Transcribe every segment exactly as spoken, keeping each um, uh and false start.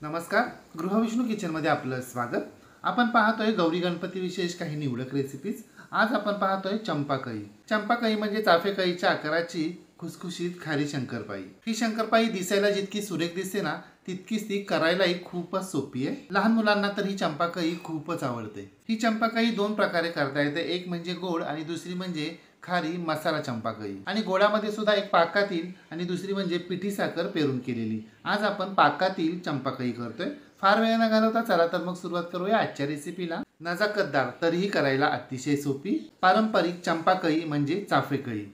नमस्कार, गृहविष्णू किचनमध्ये आपलं स्वागत। आपण पाहतोय गौरी गणपती विशेष काही निवडक रेसिपीज। आज आपण पाहतोय चंपाकळी। चंपाकळी म्हणजे चाफेकळीच्या आकाराची खुसखुशीत खारी शंकरपाळी। ही शंकरपाळी दिसायला जितकी सुरेख दिसते ना, तितकीच ती करायलाही खूपच सोपी आहे। लहान मुलांना तर ही चंपाकळी खूपच आवडते। ही चंपाकळी दोन प्रकारे करता येते, एक म्हणजे गोड आणि दुसरी म्हणजे खारी मसाला चंपाकळी। आणि गोडामध्ये सुद्धा एक पाकातील आणि दुसरी म्हणजे पिठी साखर पेरून केलेली। आज आपण पाकातील चंपाकळी करतोय। फार वेळ न घालवता चला तर मग सुरुवात करूया आजच्या रेसिपीला। नजाकतदार तरीही करायला अतिशय सोपी पारंपरिक चंपाकळी म्हणजे चाफेकळी।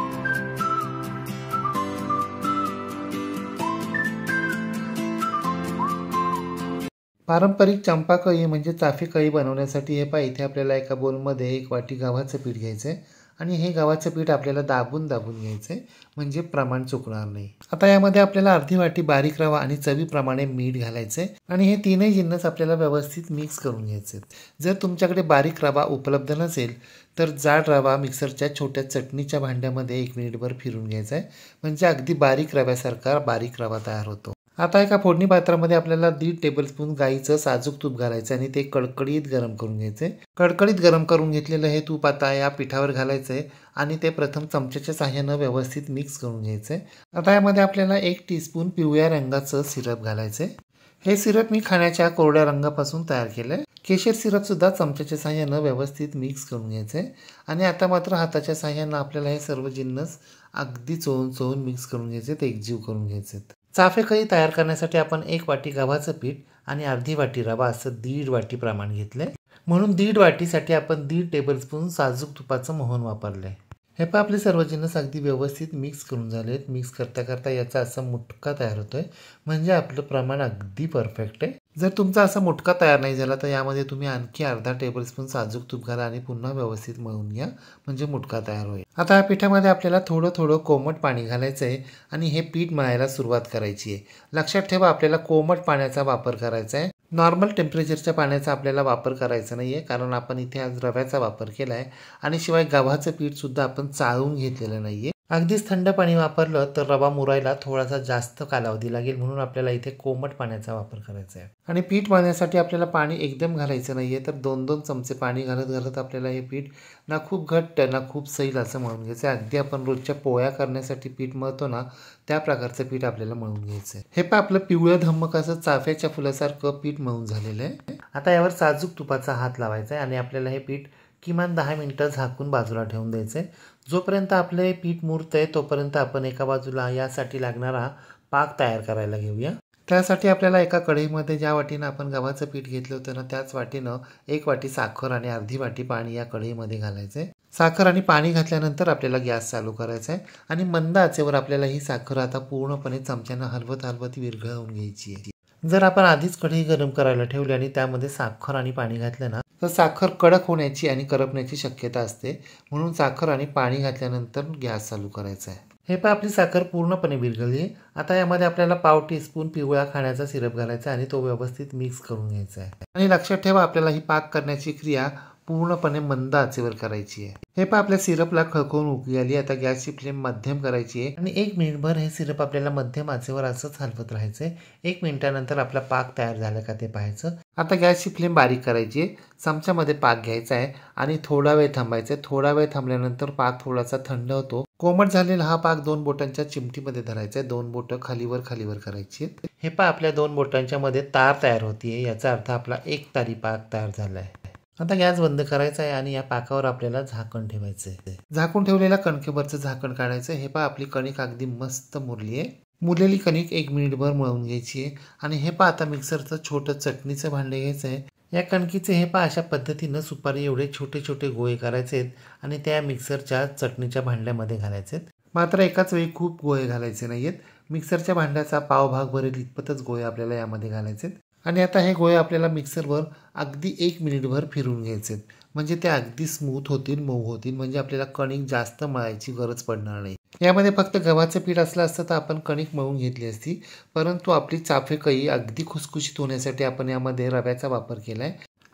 पारंपरिक चंपाकळी म्हणजे चाफेकळी बनवण्यासाठी हे पहा, इथे आपल्याला एका बोलमध्ये एक वाटी गव्हाचं पीठ घ्यायचं आहे आणि हे गव्हाचं पीठ आपल्याला दाबून दाबून घ्यायचं आहे, म्हणजे प्रमाण चुकणार नाही। आता यामध्ये आपल्याला अर्धी वाटी बारीक रवा आणि चवीप्रमाणे मीठ घालायचं आहे आणि हे तीनही जिन्नस आपल्याला व्यवस्थित मिक्स करून घ्यायचे आहेत। जर तुमच्याकडे बारीक रवा उपलब्ध नसेल तर जाड रवा मिक्सरच्या छोट्या चटणीच्या भांड्यामध्ये एक मिनिटभर फिरून घ्यायचा आहे, म्हणजे अगदी बारीक रव्यासारखा बारीक रवा तयार होतो। आता एका फोडणी पात्रामध्ये आपल्याला दीड टेबलस्पून गाईचं साजूक तूप घालायचं आणि ते कडकडीत गरम करून घ्यायचे। कडकडीत गरम करून घेतलेलं हे तूप आता या पिठावर घालायचं आहे आणि ते प्रथम चमच्याच्या साहाय्यानं व्यवस्थित मिक्स करून घ्यायचं आहे। आता यामध्ये आपल्याला एक टीस्पून पिवळ्या रंगाचं सिरप घालायचं आहे। हे सिरप मी खाण्याच्या कोरड्या रंगापासून तयार केलंय। केशर सिरप सुद्धा चमच्याच्या साहाय्यानं व्यवस्थित मिक्स करून घ्यायचं आहे आणि आता मात्र हाताच्या साहाय्यानं आपल्याला हे सर्व जिन्नस अगदी चोळून चोळून मिक्स करून घ्यायचे, एकजीव करून घ्यायचे। चाफेकळी तयार करण्यासाठी आपण एक वाटी गव्हाचं पीठ आणि अर्धी वाटी रवा असं दीड वाटी प्रमाण घेतलंय, म्हणून दीड वाटीसाठी आपण दीड टेबलस्पून साजूक तुपाचं मोहन वापरलंय। हे पण आपले सर्व जिन्नस अगदी व्यवस्थित मिक्स करून झालेत। मिक्स करता करता याचा असा मुटका तयार होतोय, म्हणजे आपलं प्रमाण अगदी परफेक्ट आहे। जर तुमचा असा मुटका तयार नाही झाला तर यामध्ये तुम्ही आणखी अर्धा टेबलस्पून साजूक तूप घाला आणि पुन्हा व्यवस्थित मळून घ्या, म्हणजे मुटका तयार होईल। आता या पिठामध्ये आपल्याला थोडं थोडं कोमट पाणी घालायचं आहे आणि हे पीठ मळायला सुरुवात करायची आहे। लक्षात ठेवा, आपल्याला कोमट पाण्याचा वापर करायचा आहे, नॉर्मल टेम्परेचरच्या पाण्याचा आपल्याला वापर करायचा नाही आहे, कारण आपण इथे आज रव्याचा वापर केला आहे आणि शिवाय गव्हाचं पीठ सुद्धा आपण चाळून घेतलेलं नाही आहे। अगदीच थंड पाणी वापरलं तर रवा मुरायला थोडासा जास्त कालावधी लागेल, म्हणून आपल्याला इथे कोमट पाण्याचा वापर करायचा आहे। आणि पीठ मळण्यासाठी आपल्याला पाणी एकदम घालायचं नाही आहे, तर दोन दोन चमचे पाणी घालत घालत आपल्याला हे पीठ ना खूप घट्ट ना खूप सैल असं मळून घ्यायचं आहे। अगदी आपण रोजच्या पोळ्या करण्यासाठी पीठ मळतो ना, त्या प्रकारचं पीठ आपल्याला मळून घ्यायचं आहे। हे पण आपलं पिवळं धम्मक असं चाफ्याच्या फुलासारखं पीठ मळून झालेलं आहे। आता यावर साजूक तुपाचा हात लावायचा आहे आणि आपल्याला हे पीठ किमान दहा मिनिटं झाकून बाजूला ठेवून द्यायचं आहे। जोपर्यंत आपले पीठ मुरतंय तोपर्यंत आपण एका बाजूला यासाठी लागणारा पाक तयार करायला घेऊया। त्यासाठी आपल्याला एका कढईमध्ये ज्या वाटीनं आपण गव्हाचं पीठ घेतलं होतं ना, त्याच वाटीनं एक वाटी साखर आणि अर्धी वाटी पाणी या कढईमध्ये घालायचं आहे। साखर आणि पाणी घातल्यानंतर आपल्याला गॅस चालू करायचा आहे आणि मंद आचेवर आपल्याला ही साखर आता पूर्णपणे चमच्यानं हलवत हलवत विरघळवून घ्यायची आहे। जर आपण आधीच कढई गरम करायला ठेवली आणि त्यामध्ये साखर आणि पाणी घातलं ना, तर साखर कडक होण्याची आणि करपण्याची शक्यता असते, म्हणून साखर आणि पाणी घातल्यानंतर गॅस चालू करायचा आहे। हे पण आपली साखर पूर्णपणे विरघळली आहे। आता यामध्ये आपल्याला पाव टीस्पून पिवळा खाण्याचा सिरप घालायचा आणि तो व्यवस्थित मिक्स करून घ्यायचा आहे। आणि लक्षात ठेवा, आपल्याला ही पाक करण्याची क्रिया पूर्णपणे मंद आचेवर करायची आहे। हे पण आपल्या सिरपला खळखळून उकळी आली। आता गॅसची फ्लेम मध्यम करायची आहे आणि एक मिनिटभर हे सिरप आपल्याला मध्यम आचेवर असंच हलवत राहायचं आहे। एक मिनिटानंतर आपला पाक तयार झाला का ते पाहायचं। आता गॅसची फ्लेम बारीक करायची आहे, चमच्यामध्ये पाक घ्यायचा आहे आणि थोडा वेळ थांबायचं आहे। थोडा वेळ थांबल्यानंतर पाक थोडासा थंड होतो। कोमट झालेला हा पाक दोन बोटांच्या चिमटीमध्ये धरायचा आहे, दोन बोटं खालीवर खालीवर करायची आहेत। हे पण आपल्या दोन बोटांच्या मध्ये तार तयार होतीये, याचा अर्थ आपला एक तारी पाक तयार झाला आहे। आता गॅस बंद करायचा आहे आणि या पाकावर आपल्याला झाकण ठेवायचं आहे। झाकून ठेवलेल्या कणकेवरचं झाकण काढायचं। हे पहा, आपली कणिक अगदी मस्त मुरली आहे। मुरलेली कणिक एक मिनिटभर मळून घ्यायची आहे आणि हे पहा, आता मिक्सरचं छोटं चटणीचं भांडे घ्यायचं आहे। या कणकीचे हे पहा अशा पद्धतीनं सुपारी एवढे छोटे छोटे गोळे करायचे आहेत आणि त्या मिक्सरच्या चटणीच्या भांड्यामध्ये घालायचे आहेत। मात्र एकाच वेळी खूप गोळे घालायचे नाहीयेत। मिक्सरच्या भांड्याचा पाव भाग भरेल इतपतच गोळे आपल्याला यामध्ये घालायचे आहेत आणि आता हे गोळे आपल्याला मिक्सरवर अगदी एक मिनिटभर फिरून घ्यायचे आहेत, म्हणजे ते अगदी स्मूथ होतील, मऊ होतील, म्हणजे आपल्याला कणिक जास्त मळायची गरज पडणार नाही। यामध्ये फक्त गव्हाचं पीठ असलं असतं तर आपण कणिक मळून घेतली असती, परंतु आपली चाफेकळी अगदी खुसखुशीत होण्यासाठी आपण यामध्ये रव्याचा वापर केलाय।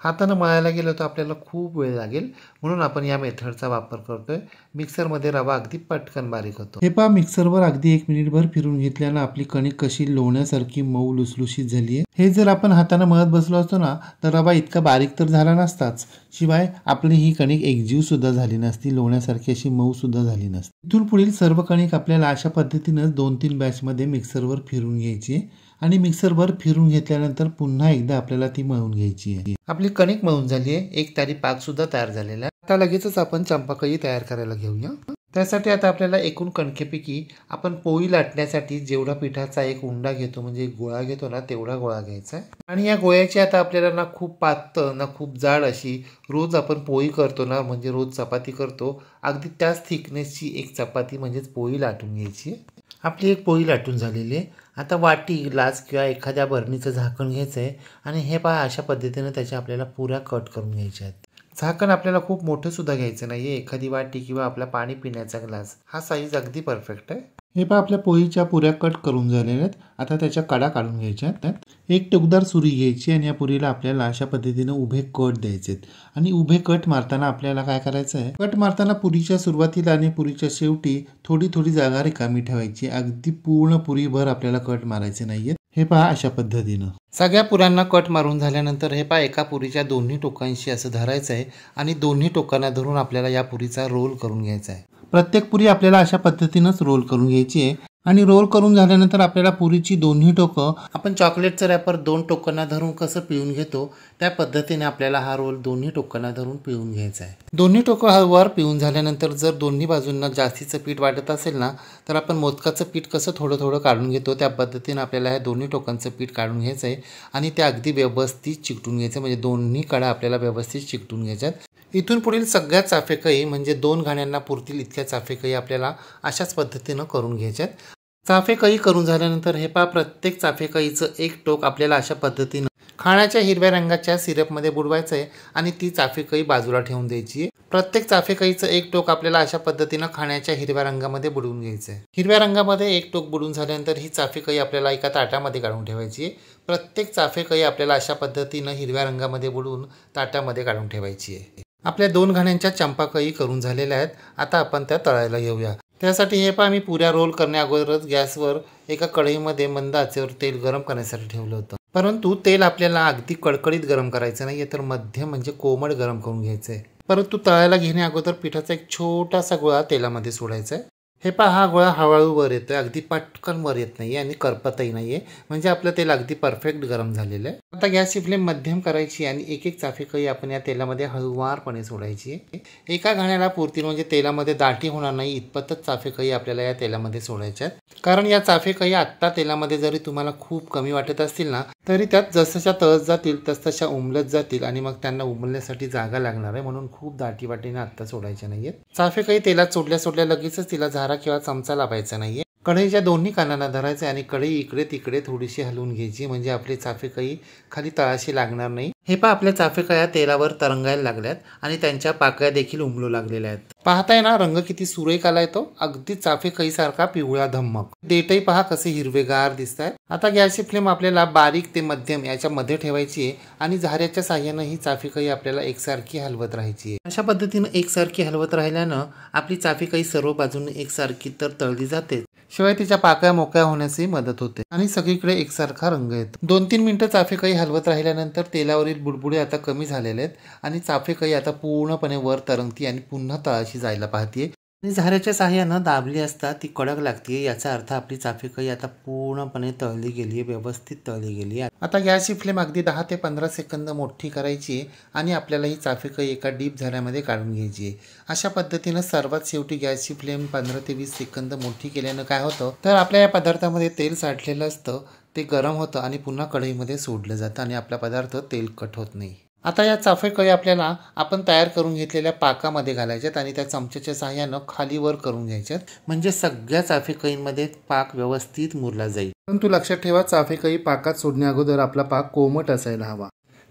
हातानं मळायला गेलो तर आपल्याला खूप वेळ लागेल, म्हणून आपण या मेथडचा वापर करतोय. मिक्सरमध्ये रवा अगदी पटकन बारीक होतो. हे पहा, मिक्सरवर अगदी एक मिनिटभर फिरून घेतल्यानं आपली कणिक कशी लोण्यासारखी मऊ लुसलुशीत झाली आहे. हे जर आपण हातानं मळत बसलो असतो ना तर रवा इतका बारीक तर झाला नसताच, शिवाय आपली ही कणिक एकजीव सुद्धा झाली नसती, लोण्यासारखी अशी मऊ सुद्धा झाली नसती. इथून पुढील सर्व कणिक आपल्याला अशा पद्धतीनं दोन तीन बॅचमध्ये मिक्सरवर फिरून घ्यायची आणि मिक्सरवर फिरून घेतल्यानंतर पुन्हा एकदा आपल्याला ती मळून घ्यायची आहे. आपली कणिक मळून झाली आहे, एक तारी पाक सुद्धा तयार झालेला आहे. आता लगेचच आपण चंपाकळी तयार करायला घेऊया. त्यासाठी आता आपल्याला एकूण कणकेपैकी आपण पोळी लाटण्यासाठी जेवढा पिठाचा एक उंडा घेतो, म्हणजे गोळा घेतो ना, तेवढा गोळा घ्यायचा आहे. आणि या गोळ्याची आता आपल्याला ना खूप पातळ ना खूप जाड अशी, रोज आपण पोळी करतो ना, म्हणजे रोज चपाती करतो, अगदी त्याच थिकनेसची एक चपाती म्हणजेच पोळी लाटून घ्यायची. आपली एक पोळी लाटून झालेली आहे. आता वाटी, ग्लास किंवा एखाद्या बरणीचं झाकण घ्यायचं आहे आणि हे पहा अशा पद्धतीनं त्याच्या आपल्याला पुऱ्या कट करून घ्यायच्या आहेत. झाकण आपल्याला खूप मोठं सुद्धा घ्यायचं नाही आहे. एखादी वाटी किंवा आपला पाणी पिण्याचा ग्लास हा साईज अगदी परफेक्ट आहे. हे पहा, आपल्या पोळीच्या पुऱ्या कट करून झालेल्या आहेत. आता त्याच्या कडा काढून घ्यायच्या आहेत. एक टोकदार सुरी घ्यायची आणि या पुरीला आपल्याला अशा पद्धतीनं उभे कट द्यायचे आहेत. आणि उभे कट मारताना आपल्याला काय करायचं आहे, कट मारताना पुरीच्या सुरुवातीला आणि पुरीच्या शेवटी थोडी थोडी जागा रिकामी ठेवायची. अगदी पूर्ण पुरीभर आपल्याला कट मारायचे नाहीयेत. हे पहा अशा पद्धतीनं सगळ्या पुऱ्यांना कट मारून झाल्यानंतर हे पहा एका पुरीच्या दोन्ही टोकांशी असं धरायचं आहे आणि दोन्ही टोकांना धरून आपल्याला या पुरीचा रोल करून घ्यायचा आहे. प्रत्येक पुरी आपल्याला अशा पद्धतीनंच रोल करून घ्यायची आहे. आणि रोल करून झाल्यानंतर आपल्याला पुरीची दोन्ही टोकं, आपण चॉकलेटचं रॅपर दोन टोकांना धरून कसं पिळून घेतो त्या पद्धतीने आपल्याला हा रोल दोन्ही टोकांना धरून पिळून घ्यायचा आहे. दोन्ही टोकं हळूवार पिळून झाल्यानंतर जर दोन्ही बाजूंना जास्तीचं पीठ वाटत असेल ना तर आपण मोदकाचं पीठ कसं थोडं थोडं काढून घेतो त्या पद्धतीने आपल्याला ह्या दोन्ही टोकांचं पीठ काढून घ्यायचं आहे आणि ते अगदी व्यवस्थित चिकटून घ्यायचं, म्हणजे दोन्ही कडा आपल्याला व्यवस्थित चिकटून घ्यायच्यात. इथून पुढील सगळ्या चाफेकळी म्हणजे दोन घाण्यांना पुरतील इतक्या चाफेकळी आपल्याला अशाच पद्धतीनं करून घ्यायच्यात. चाफेकळी करून झाल्यानंतर हे पहा प्रत्येक चाफेकळीचं एक टोक आपल्याला अशा पद्धतीनं खाण्याच्या हिरव्या रंगाच्या सिरपमध्ये बुडवायचं आहे आणि ती चाफेकळी बाजूला ठेवून द्यायची आहे. प्रत्येक चाफेकळीचं एक टोक आपल्याला अशा पद्धतीनं खाण्याच्या हिरव्या रंगामध्ये बुडवून घ्यायचं आहे. हिरव्या रंगामध्ये एक टोक बुडवून झाल्यानंतर ही चाफेकळी आपल्याला एका ताटामध्ये काढून ठेवायची आहे. प्रत्येक चाफेकळी आपल्याला अशा पद्धतीनं हिरव्या रंगामध्ये बुडवून ताटामध्ये काढून ठेवायची आहे. आपल्या दोन घाण्यांच्या चंपाकळी करून झालेल्या आहेत. आता आपण त्या तळायला घेऊया. त्यासाठी हे पहा मी पुऱ्या रोल करण्या अगोदरच गॅसवर एका कढईमध्ये मंद आचेवर तेल गरम करण्यासाठी ठेवलं होतं. परंतु तेल आपल्याला अगदी कडकडीत गरम करायचं नाही आहे, तर मध्यम म्हणजे कोमट गरम करून घ्यायचं आहे. परंतु तळायला घेण्या अगोदर पिठाचा एक छोटासा गोळा तेलामध्ये सोडायचा आहे. हे पहा हा गोळा हळूहळू वर येतोय, अगदी पटकन वर येत नाहीये आणि करपतही नाहीये, म्हणजे आपलं तेल अगदी परफेक्ट गरम झालेलं आहे. आता गॅसची फ्लेम मध्यम करायची आणि एक एक चाफेकळी आपण या तेलामध्ये हळूवारपणे सोडायची. एका घाण्याला पुरतील म्हणजे तेलामध्ये दाटी होणार नाही इतपतच चाफेकळी आपल्याला या तेलामध्ये सोडायच्या आहेत. कारण या चाफेकळी आत्ता तेलामध्ये जरी तुम्हाला खूप कमी वाटत असतील ना तरी त्यात जसच्या तळत जातील तसतशा उमलत जातील आणि मग त्यांना उमलण्यासाठी जागा लागणार आहे, म्हणून खूप दाटी वाटीने आत्ता सोडायच्या नाहीयेत. चाफेकळी तेलात सोडल्या सोडल्या लगेचच तिला झारा किंवा चमचा लावायचा नाहीये. कढईच्या दोन्ही कानांना धरायचे आणि कढई इकडे तिकडे थोडीशी हलवून घ्यायची, म्हणजे आपली चाफेकळी खाली तळाशी लागणार नाही. हे पहा आपल्या चाफेकळ्या तेलावर तरंगायला लागल्यात आणि त्यांच्या पाकळ्या देखील उमलू लागलेल्या आहेत. पाहताय ना रंग किती सुरेख आलाय तो, अगदी चाफेकळीसारखा पिवळा धम्मक. देठही पहा कसे हिरवेगार दिसत आहेत. आता गॅसची फ्लेम आपल्याला बारीक ते मध्यम याच्या मध्ये ठेवायची आहे आणि झाऱ्याच्या साह्यानं ही चाफेकळी आपल्याला एकसारखी हलवत राहायची आहे. अशा पद्धतीनं एकसारखी हलवत राहिल्यानं आपली चाफेकळी सर्व बाजूने एकसारखी तर तळली जाते, शिवाय तिच्या पाकळ्या मोकळ्या होण्यासही मदत होते आणि सगळीकडे एकसारखा रंग येतो. दोन तीन मिनिटं चाफेकळी हलवत राहिल्यानंतर तेलावरील बुडबुडे आता कमी झालेले आहेत आणि चाफेकळी आता पूर्णपणे वर तरंगती आणि पुन्हा तळाशी जायला पाहतीये. आणि झाऱ्याच्या साह्यानं दाबली असता ती कडक लागते, याचा अर्थ आपली चाफेकळी आता पूर्णपणे तळली गेली आहे, व्यवस्थित तळली गेली आहे. आता गॅसची फ्लेम अगदी दहा ते पंधरा सेकंद मोठी करायची आहे आणि आपल्याला ही चाफेकळी एका डीप झाऱ्यामध्ये काढून घ्यायची आहे. अशा पद्धतीनं सर्वात शेवटी गॅसची फ्लेम पंधरा ते वीस सेकंद मोठी केल्यानं काय होतं तर आपल्या या पदार्थामध्ये तेल साठलेलं असतं, ते गरम होतं आणि पुन्हा कढईमध्ये सोडलं जातं आणि आपला पदार्थ तेलकट होत नाही. आता या चाफेकळी आपल्याला आपण तयार करून घेतलेल्या पाकामध्ये घालायच्यात आणि त्या चमच्याच्या साह्यानं खाली वर करून घ्यायच्यात, म्हणजे सगळ्या चाफेकळींमध्ये पाक व्यवस्थित मुरला जाईल. परंतु लक्षात ठेवा चाफेकळी पाकात सोडण्या अगोदर आपला पाक कोमट असायला हवा.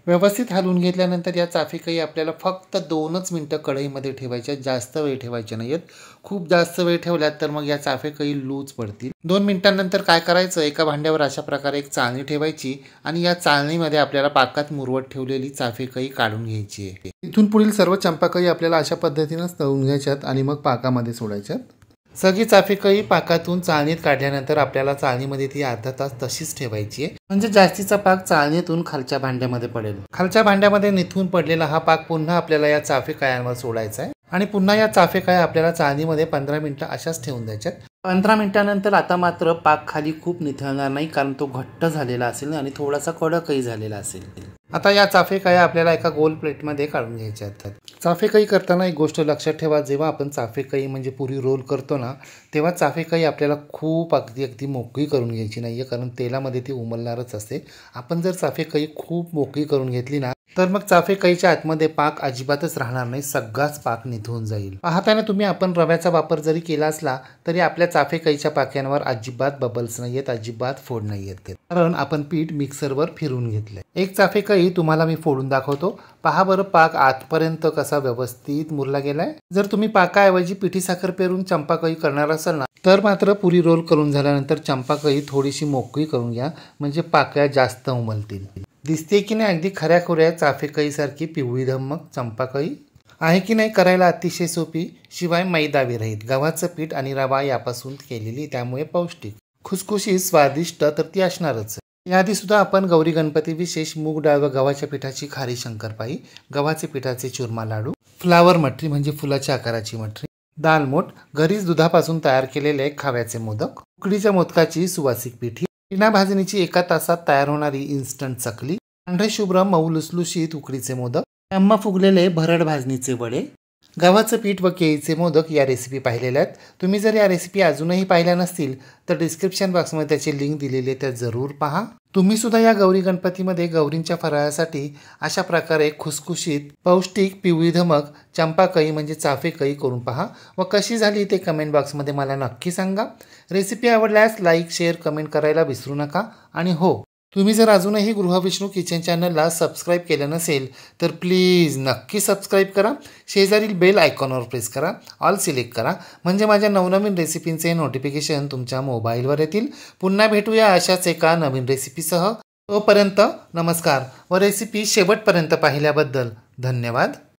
व्यवस्थित हलवून घेतल्यानंतर या चाफेकळी आपल्याला फक्त दोनच मिनटं कढईमध्ये ठेवायच्या, जास्त वेळ ठेवायचे नाहीत. खूप जास्त वेळ ठेवल्यात तर मग या चाफेकळी लूज पडतील. दोन मिनिटांनंतर काय करायचं, एका भांड्यावर अशा प्रकारे एक चाळणी ठेवायची आणि या चाळणीमध्ये आपल्याला पाकात मुरवत ठेवलेली चाफेकळी काढून घ्यायची आहे. इथून पुढील सर्व चंपाकळी आपल्याला अशा पद्धतीनंच तळून घ्यायच्यात आणि मग पाकामध्ये सोडायच्यात. सगळी चाफेकळी पाकातून चाळणीत काढल्यानंतर आपल्याला चाळणीमध्ये ती अर्धा तास तशीच ठेवायची आहे, म्हणजे जास्तीचा पाक चाळणीतून खालच्या भांड्यामध्ये पडेल. खालच्या भांड्यामध्ये निथून पडलेला हा पाक पुन्हा आपल्याला या चाफेकळ्यांवर सोडायचा आहे आणि पुन्हा या चाफेकळ्या आपल्याला चाळणीमध्ये पंधरा मिनिटं अशाच ठेवून द्यायच्यात. पंधरा मिनिटानंतर आता मात्र पाक खाली खूप निथळणार नाही, कारण तो घट्ट झालेला असेल आणि थोडासा कडकही झालेला असेल. आता या चाफेकळ्या आपल्याला एका गोल प्लेटमध्ये काढून घ्यायच्या आहेत. चाफेकळी करताना एक गोष्ट लक्षात ठेवा, जेव्हा आपण चाफेकळी म्हणजे पुरी रोल करतो ना, तेव्हा चाफेकळी आपल्याला खूप अगदी अगदी मोकळी करून घ्यायची नाही आहे, कारण तेलामध्ये ती उमलणारच असते. आपण जर चाफेकळी खूप मोकळी करून घेतली ना, तर मग चाफेकळीच्या आतमध्ये पाक अजिबातच राहणार नाही, सगळाच पाक निथळून जाईल. पाहताना तुम्ही आपण रव्याचा वापर जरी केला असला तरी आपल्या चाफेकळीच्या पाक्यांवर अजिबात बबल्स नाही आहेत, अजिबात फोड नाही आहेत, कारण आपण पीठ मिक्सरवर फिरून घेतलंय. एक चाफेकळी तुम्हाला मी फोडून दाखवतो. पहा बरं, पाक आतपर्यंत कसा व्यवस्थित मुरला गेलाय. जर तुम्ही पाकाऐवजी पिठी साखर पेरून चंपाकळी करणार असाल ना, तर मात्र पुरी रोल करून झाल्यानंतर चंपाकळी थोडीशी मोकळी करून घ्या, म्हणजे पाकळ्या जास्त उमलतील. दिसते की नाही अगदी खऱ्याखुऱ्या चाफेकळीसारखी पिवळी धम्मक चंपाकळी आहे की नाही? करायला अतिशय सोपी, शिवाय मैदा विरहित, गव्हाचं पीठ आणि रवा यापासून केलेली, त्यामुळे पौष्टिक, खुसखुशीत, स्वादिष्ट तर ती असणारच. याआधी सुद्धा आपण गौरी गणपती विशेष मूग डाळ व गव्हाच्या पिठाची खारी शंकरपाळी, गव्हाचे पिठाचे चुरमा लाडू, फ्लावर मटरी म्हणजे फुलाच्या आकाराची मटरी, दालमोट, घरीच दुधापासून तयार केलेले खाव्याचे मोदक, उकडीच्या मोदकाची सुवासिक पिठी, बिना भाजणीची एका तासात तयार होणारी इन्स्टंट चकली, पांढरे शुभ्र मऊ लुसलुशीत उकडीचे मोदक, टम्मा फुगलेले भरड भाजणीचे वडे, गव्हाचं पीठ व केळीचे मोदक या रेसिपी पाहिलेल्या आहेत. तुम्ही जर या रेसिपी अजूनही पाहिल्या नसतील तर डिस्क्रिप्शन बॉक्समध्ये त्याची लिंक दिलेली आहे, त्या जरूर पहा. तुम्ही सुद्धा या गौरी गणपतीमध्ये गौरींच्या फराळासाठी अशा प्रकारे खुसखुशीत, पौष्टिक, पिवळी धमक चंपाकळी म्हणजे चाफेकळी करून पहा व कशी झाली ते कमेंट बॉक्समध्ये मला नक्की सांगा. रेसिपी आवडल्यास लाईक, शेअर, कमेंट करायला विसरू नका. आणि हो, तुम्ही जर अजूनही गृहविष्णू किचन चॅनलला सबस्क्राईब केलं नसेल तर प्लीज नक्की सबस्क्राईब करा. शेजारील बेल आयकॉनवर प्रेस करा, ऑल सिलेक्ट करा, म्हणजे माझ्या नवनवीन रेसिपींचे नोटिफिकेशन तुमच्या मोबाईलवर येतील. पुन्हा भेटूया अशाच एका नवीन रेसिपीसह. तोपर्यंत नमस्कार व रेसिपी शेवटपर्यंत पाहिल्याबद्दल धन्यवाद.